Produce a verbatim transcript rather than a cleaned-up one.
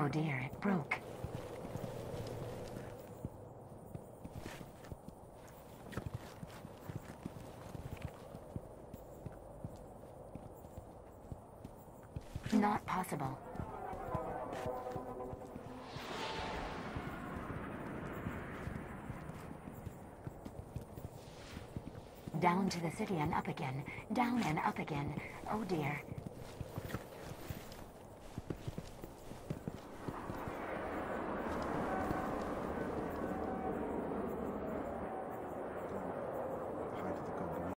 Oh dear, it broke. Not possible. Down to the city and up again. Down and up again. Oh dear.